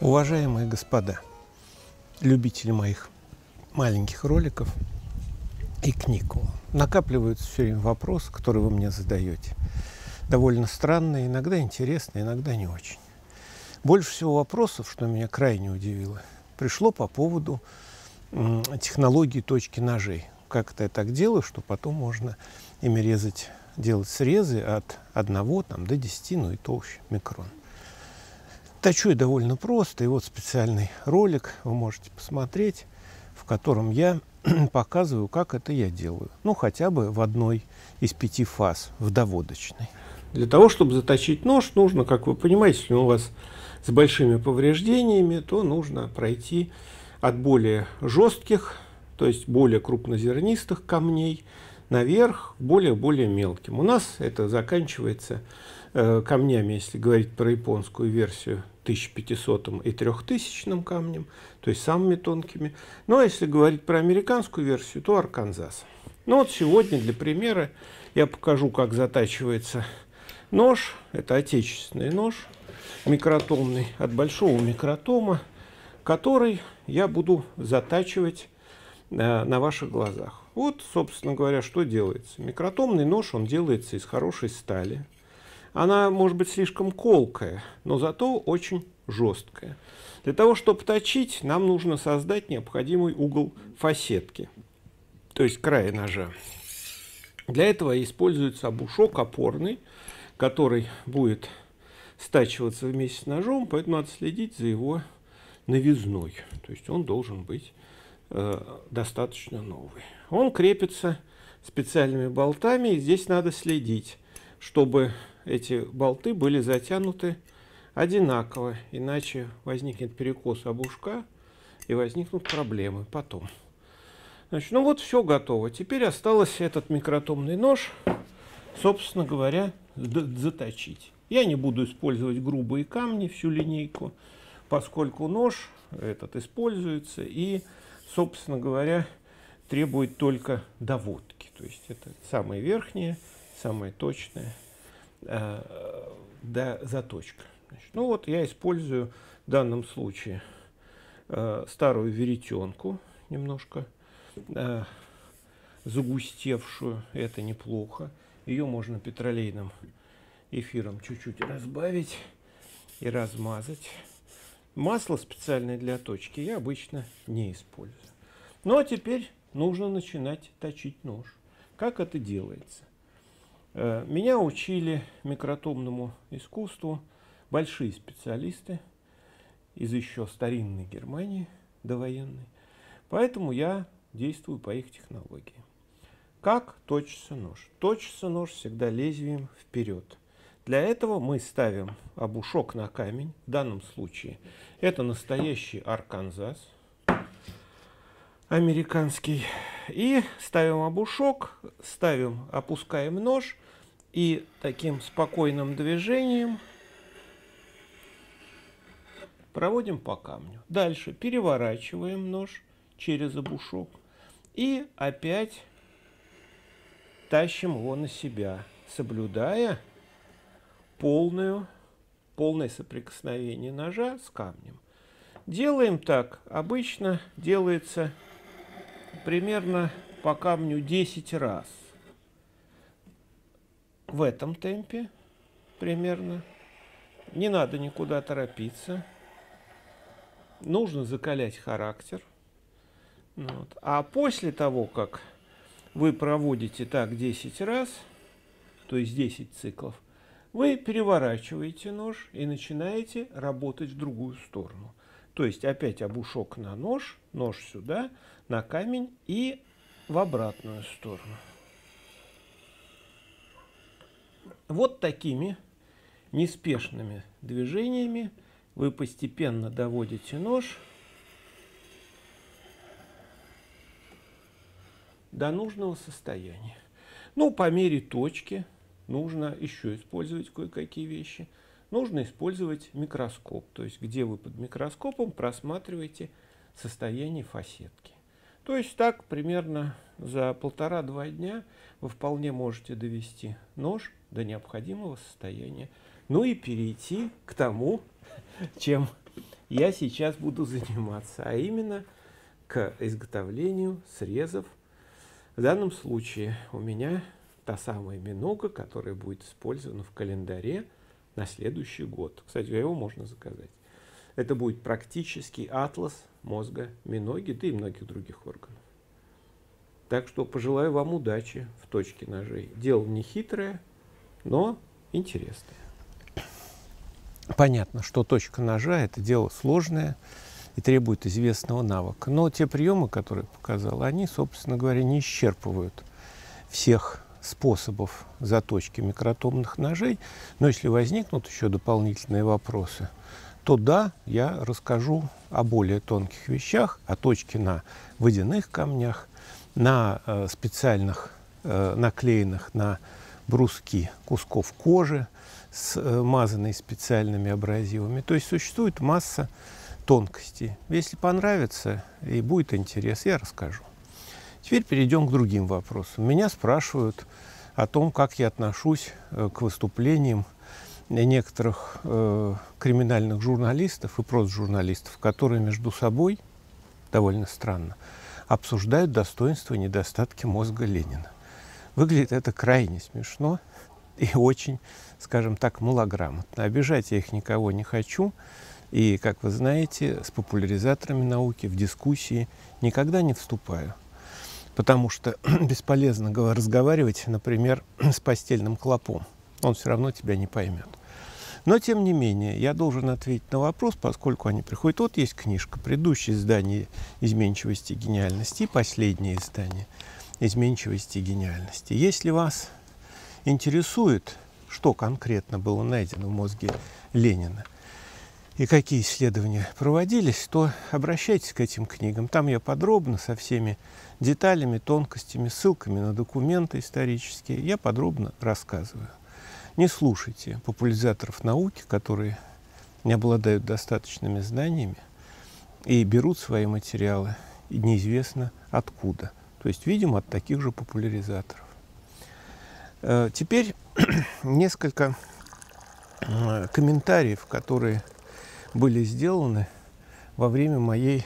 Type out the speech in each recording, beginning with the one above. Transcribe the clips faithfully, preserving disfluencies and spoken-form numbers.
Уважаемые господа, любители моих маленьких роликов и книг, накапливаются все время вопросы, которые вы мне задаете. Довольно странные, иногда интересные, иногда не очень. Больше всего вопросов, что меня крайне удивило, пришло по поводу м, технологии точки ножей. Как это я так делаю, что потом можно ими резать, делать срезы от одного там, до десяти, ну и толще микрон. Точу я довольно просто, и вот специальный ролик вы можете посмотреть, в котором я показываю, как это я делаю. Ну, хотя бы в одной из пяти фаз, в доводочной. Для того, чтобы заточить нож, нужно, как вы понимаете, если у вас с большими повреждениями, то нужно пройти от более жестких, то есть более крупнозернистых камней, наверх более-более мелким. У нас это заканчивается э, камнями, если говорить про японскую версию, тысяча пятисотым и трехтысячным камнем, то есть самыми тонкими. Ну, а если говорить про американскую версию, то Арканзас. Ну, вот сегодня для примера я покажу, как затачивается нож. Это отечественный нож, микротомный, от большого микротома, который я буду затачивать э, на ваших глазах. Вот, собственно говоря, что делается. Микротомный нож, он делается из хорошей стали. Она может быть слишком колкая, но зато очень жесткая. Для того, чтобы точить, нам нужно создать необходимый угол фасетки, то есть края ножа. Для этого используется обушок опорный, который будет стачиваться вместе с ножом, поэтому надо следить за его новизной. То есть он должен быть э, достаточно новый. Он крепится специальными болтами, и здесь надо следить, чтобы эти болты были затянуты одинаково, иначе возникнет перекос обушка и возникнут проблемы потом. Значит, ну вот все готово. Теперь осталось этот микротомный нож, собственно говоря, заточить. Я не буду использовать грубые камни, всю линейку, поскольку нож этот используется и, собственно говоря, требует только доводки. То есть это самое верхнее, самое точное э, да, заточка. Значит, ну вот я использую в данном случае э, старую веретенку, немножко э, загустевшую, это неплохо. Ее можно петролейным эфиром чуть-чуть разбавить и размазать. Масло специальное для точки я обычно не использую. Ну а теперь нужно начинать точить нож. Как это делается? Меня учили микротомному искусству большие специалисты из еще старинной Германии, довоенной. Поэтому я действую по их технологии. Как точится нож? Точится нож всегда лезвием вперед. Для этого мы ставим обушок на камень. В данном случае это настоящий Арканзас американский. И ставим обушок, ставим, опускаем нож и таким спокойным движением проводим по камню. Дальше переворачиваем нож через обушок и опять тащим его на себя, соблюдая полную, полное соприкосновение ножа с камнем. Делаем так. Обычно делается примерно по камню десять раз. В этом темпе примерно. Не надо никуда торопиться. Нужно закалять характер. Вот. А после того, как вы проводите так десять раз, то есть десять циклов, вы переворачиваете нож и начинаете работать в другую сторону. То есть опять обушок на нож, нож сюда, на камень и в обратную сторону. Вот такими неспешными движениями вы постепенно доводите нож до нужного состояния. Ну, по мере точки нужно еще использовать кое-какие вещи. Нужно использовать микроскоп, то есть где вы под микроскопом просматриваете состояние фасетки. То есть так примерно за полтора-два дня вы вполне можете довести нож до необходимого состояния. Ну и перейти к тому, чем я сейчас буду заниматься, а именно к изготовлению срезов. В данном случае у меня та самая минога, которая будет использована в календаре на следующий год. Кстати, его можно заказать. Это будет практический атлас мозга миноги, да и многих других органов. Так что пожелаю вам удачи в точке ножей. Дело не хитрое, но интересное. Понятно, что точка ножа – это дело сложное и требует известного навыка. Но те приемы, которые я показал, они, собственно говоря, не исчерпывают всех способов заточки микротомных ножей. Но если возникнут еще дополнительные вопросы, то да, я расскажу о более тонких вещах, о точке на водяных камнях, на э, специальных э, наклеенных на бруски кусков кожи, смазанной специальными абразивами. То есть существует масса тонкостей. Если понравится и будет интерес, я расскажу. Теперь перейдем к другим вопросам. Меня спрашивают о том, как я отношусь к выступлениям некоторых э, криминальных журналистов и просто журналистов, которые между собой, довольно странно, обсуждают достоинства и недостатки мозга Ленина. Выглядит это крайне смешно и очень, скажем так, малограмотно. Обижать я их никого не хочу. И, как вы знаете, с популяризаторами науки в дискуссии никогда не вступаю. Потому что бесполезно разговаривать, например, с постельным клопом. Он все равно тебя не поймет. Но, тем не менее, я должен ответить на вопрос, поскольку они приходят. Вот есть книжка, предыдущее издание «Изменчивости и гениальности» и последнее издание «Изменчивости и гениальности». Если вас интересует, что конкретно было найдено в мозге Ленина и какие исследования проводились, то обращайтесь к этим книгам. Там я подробно, со всеми деталями, тонкостями, ссылками на документы исторические, я подробно рассказываю. Не слушайте популяризаторов науки, которые не обладают достаточными знаниями и берут свои материалы и неизвестно откуда. То есть, видимо, от таких же популяризаторов. Теперь несколько комментариев, которые были сделаны во время моей,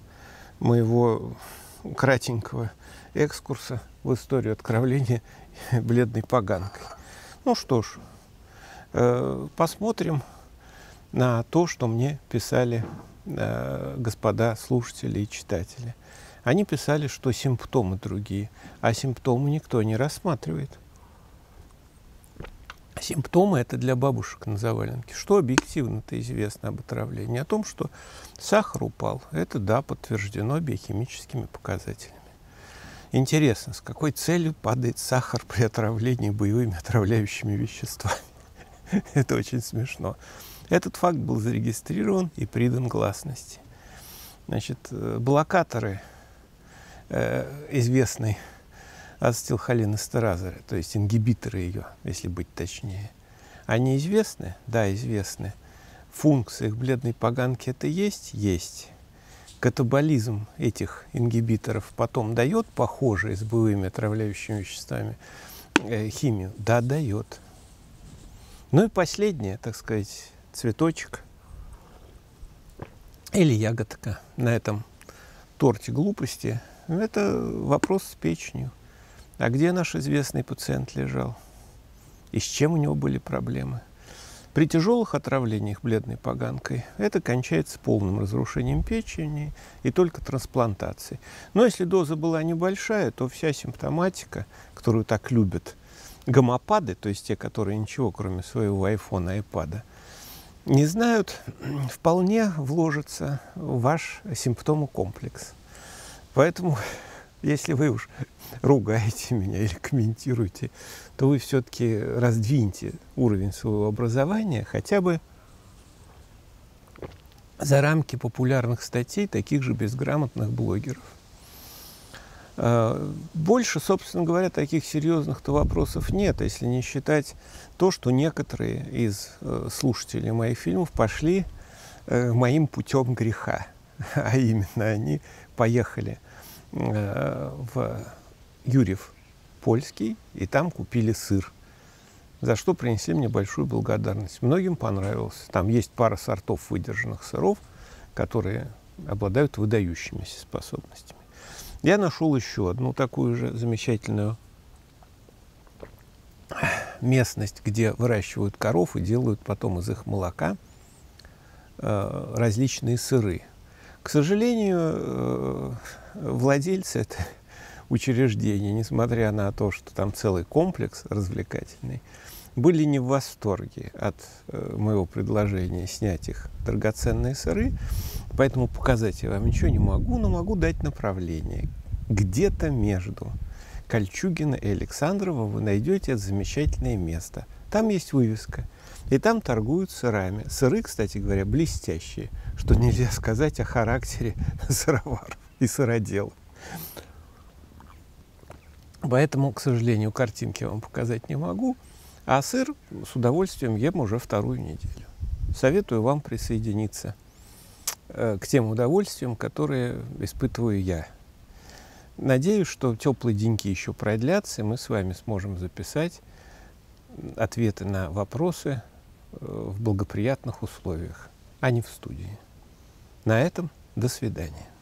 моего кратенького экскурса в историю откровения бледной поганкой. Ну что ж, э, посмотрим на то, что мне писали э, господа слушатели и читатели. Они писали, что симптомы другие, а симптомы никто не рассматривает. Симптомы – это для бабушек на заваленке. Что объективно-то известно об отравлении? О том, что сахар упал. Это, да, подтверждено биохимическими показателями. Интересно, с какой целью падает сахар при отравлении боевыми отравляющими веществами? Это очень смешно. Этот факт был зарегистрирован и придан гласности. Значит, блокаторы э, известной ацетилхолинэстеразы, то есть ингибиторы ее, если быть точнее, они известны? Да, известны. Функция их бледной поганки это есть? Есть. Катаболизм этих ингибиторов потом дает похожие с боевыми отравляющими веществами э, химию? Да, дает. Ну и последнее, так сказать, цветочек или ягодка на этом торте глупости – это вопрос с печенью. А где наш известный пациент лежал? И с чем у него были проблемы? При тяжелых отравлениях бледной поганкой это кончается полным разрушением печени и только трансплантацией. Но если доза была небольшая, то вся симптоматика, которую так любят гомопады, то есть те, которые ничего, кроме своего айфона, айпада, не знают, вполне вложится в ваш симптомокомплекс. Поэтому, если вы уж ругаете меня или комментируете, то вы все-таки раздвиньте уровень своего образования хотя бы за рамки популярных статей таких же безграмотных блогеров. Больше, собственно говоря, таких серьезных-то вопросов нет, если не считать то, что некоторые из слушателей моих фильмов пошли моим путем греха. А именно, они поехали в Юрьев Польский и там купили сыр, за что принесли мне большую благодарность. Многим понравилось. Там есть пара сортов выдержанных сыров, которые обладают выдающимися способностями. Я нашел еще одну такую же замечательную местность, где выращивают коров и делают потом из их молока э, различные сыры. К сожалению, э, владельцы этого учреждения, несмотря на то, что там целый комплекс развлекательный, были не в восторге от э, моего предложения снять их драгоценные сыры, поэтому показать я вам ничего не могу, но могу дать направление. Где-то между Кольчугино и Александрова вы найдете это замечательное место. Там есть вывеска, и там торгуют сырами. Сыры, кстати говоря, блестящие, что нельзя сказать о характере сыроваров и сыроделов. Поэтому, к сожалению, картинки я вам показать не могу, а сыр с удовольствием ем уже вторую неделю. Советую вам присоединиться э, к тем удовольствиям, которые испытываю я. Надеюсь, что теплые деньки еще продлятся, и мы с вами сможем записать ответы на вопросы в благоприятных условиях, а не в студии. На этом до свидания.